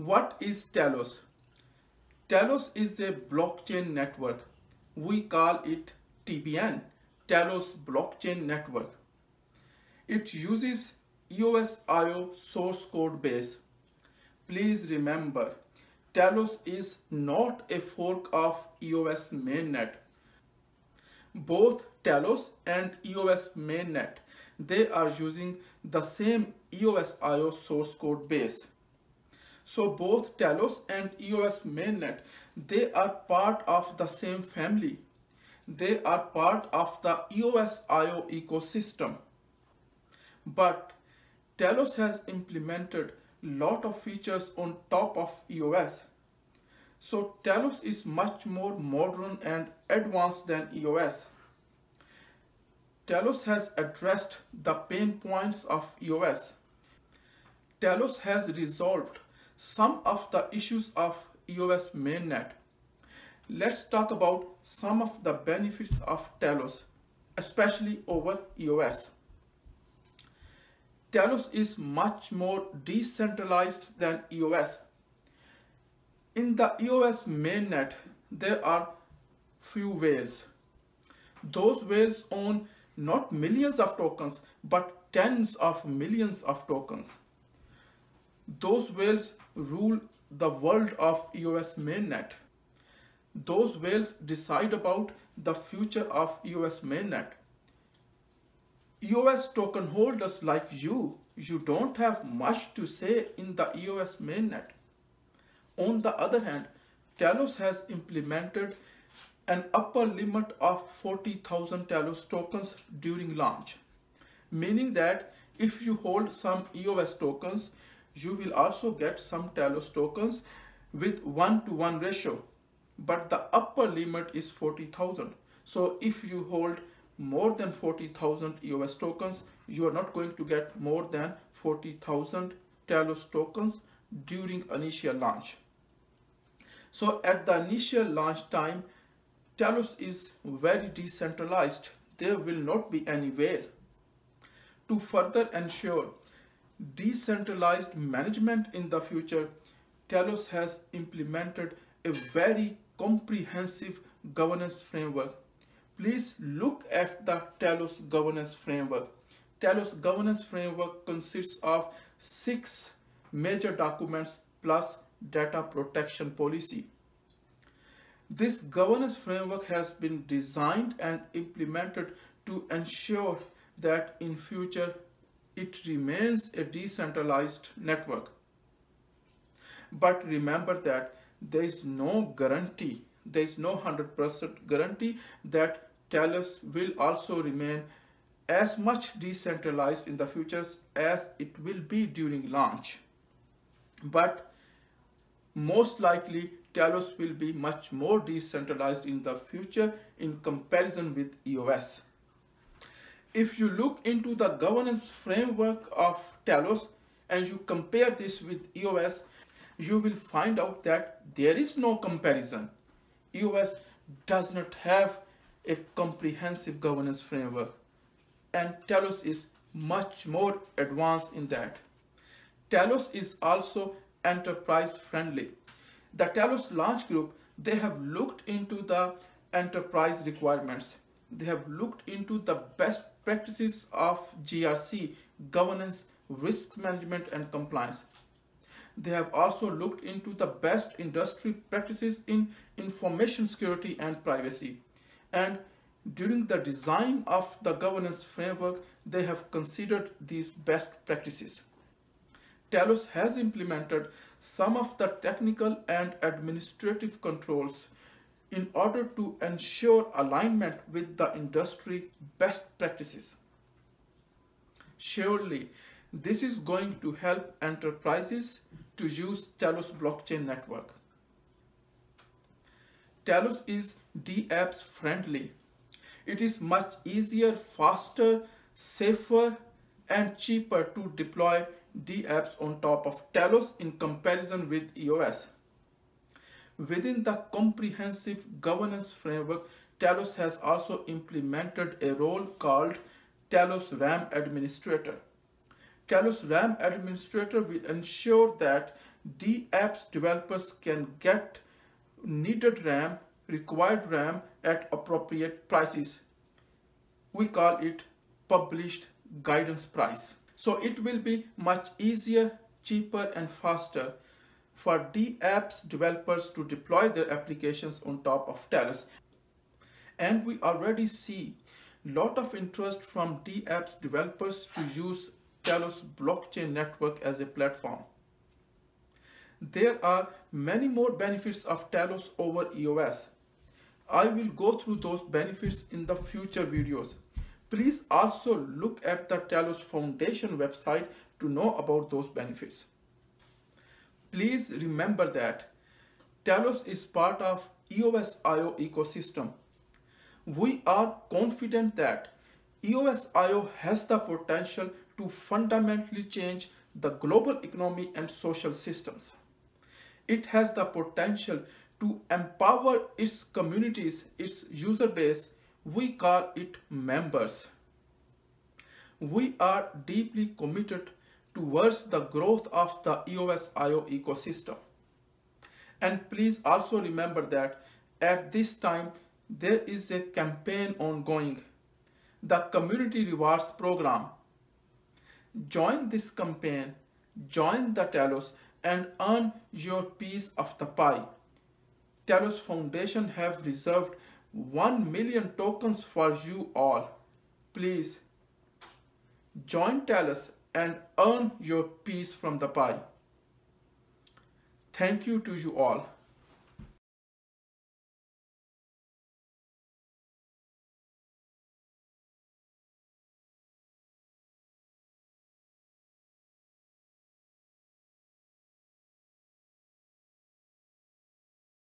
What is TELOS? TELOS is a blockchain network. We call it TBN, TELOS Blockchain Network. It uses EOSIO source code base. Please remember, TELOS is not a fork of EOS Mainnet. Both TELOS and EOS Mainnet, they are using the same EOSIO source code base. So both TELOS and EOS Mainnet, they are part of the same family. They are part of the EOSIO ecosystem. But TELOS has implemented a lot of features on top of EOS. So TELOS is much more modern and advanced than EOS. TELOS has addressed the pain points of EOS. TELOS has resolved some of the issues of EOS Mainnet. Let's talk about some of the benefits of TELOS, especially over EOS. TELOS is much more decentralized than EOS. In the EOS Mainnet, there are few whales. Those whales own not millions of tokens, but tens of millions of tokens. Those whales rule the world of EOS Mainnet. Those whales decide about the future of EOS Mainnet. EOS token holders like you don't have much to say in the EOS Mainnet. On the other hand, TELOS has implemented an upper limit of 40,000 TELOS tokens during launch, meaning that if you hold some EOS tokens, you will also get some TELOS tokens with 1-to-1 ratio, but the upper limit is 40,000. So if you hold more than 40,000 EOS tokens, you are not going to get more than 40,000 TELOS tokens during initial launch. So at the initial launch time, TELOS is very decentralized. There will not be any whale. To further ensure decentralized management in the future, TELOS has implemented a very comprehensive governance framework. Please look at the TELOS governance framework. TELOS governance framework consists of 6 major documents plus data protection policy. This governance framework has been designed and implemented to ensure that in future it remains a decentralized network. But remember that there is no guarantee, there is no 100% guarantee that TELOS will also remain as much decentralized in the future as it will be during launch. But most likely TELOS will be much more decentralized in the future in comparison with EOS. If you look into the governance framework of TELOS and you compare this with EOS, you will find out that there is no comparison. EOS does not have a comprehensive governance framework, and TELOS is much more advanced in that. TELOS is also enterprise friendly. The TELOS launch group, they have looked into the enterprise requirements. They have looked into the best practices of GRC, governance, risk management and compliance. They have also looked into the best industry practices in information security and privacy. And during the design of the governance framework, they have considered these best practices. TELOS has implemented some of the technical and administrative controls in order to ensure alignment with the industry best practices. Surely, this is going to help enterprises to use TELOS blockchain network. TELOS is DApps friendly. It is much easier, faster, safer, and cheaper to deploy DApps on top of TELOS in comparison with EOS. Within the comprehensive governance framework, TELOS has also implemented a role called TELOS RAM Administrator. TELOS RAM Administrator will ensure that DApps developers can get needed RAM, required RAM at appropriate prices. We call it published guidance price. So it will be much easier, cheaper and faster for DApps developers to deploy their applications on top of TELOS. And we already see a lot of interest from DApps developers to use TELOS blockchain network as a platform. There are many more benefits of TELOS over EOS. I will go through those benefits in the future videos. Please also look at the TELOS Foundation website to know about those benefits. Please remember that TELOS is part of EOSIO ecosystem. We are confident that EOSIO has the potential to fundamentally change the global economy and social systems. It has the potential to empower its communities, its user base. We call it members. We are deeply committed towards the growth of the EOSIO ecosystem. And please also remember that at this time there is a campaign ongoing, the Community Rewards Program. Join this campaign, join the TELOS and earn your piece of the pie. TELOS Foundation have reserved 1 million tokens for you all. Please join TELOS and earn your piece from the pie. Thank you to you all.